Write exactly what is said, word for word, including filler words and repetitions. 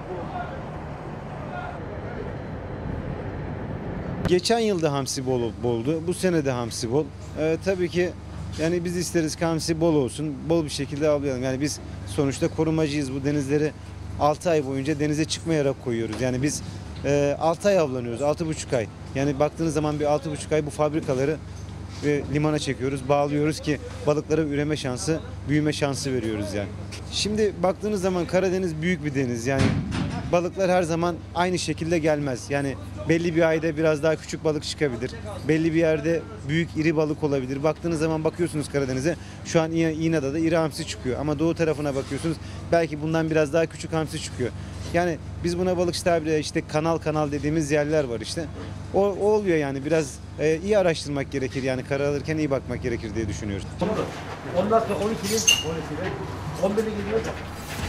Geçen yılda hamsi bol boldu. Bu sene de hamsi bol. Ee, tabii ki yani biz isteriz ki hamsi bol olsun. Bol bir şekilde avlayalım. Yani biz sonuçta korumacıyız. Bu denizleri altı ay boyunca denize çıkmayarak koyuyoruz. Yani biz e, altı ay avlanıyoruz. altı buçuk ay. Yani baktığınız zaman bir altı buçuk ay bu fabrikaları ve limana çekiyoruz, bağlıyoruz ki balıklara üreme şansı, büyüme şansı veriyoruz yani. Şimdi baktığınız zaman Karadeniz büyük bir deniz. Yani balıklar her zaman aynı şekilde gelmez. Yani belli bir ayda biraz daha küçük balık çıkabilir. Belli bir yerde büyük iri balık olabilir. Baktığınız zaman bakıyorsunuz Karadeniz'e, şu an İ- İğneada'da iri hamsi çıkıyor. Ama doğu tarafına bakıyorsunuz, belki bundan biraz daha küçük hamsi çıkıyor. Yani biz buna balıkçı tabiriyle işte kanal kanal dediğimiz yerler var işte. O, o oluyor yani, biraz e, iyi araştırmak gerekir yani, karar alırken iyi bakmak gerekir diye düşünüyoruz. Ondan sonra on ikili, on ikili, on birli gidiyor.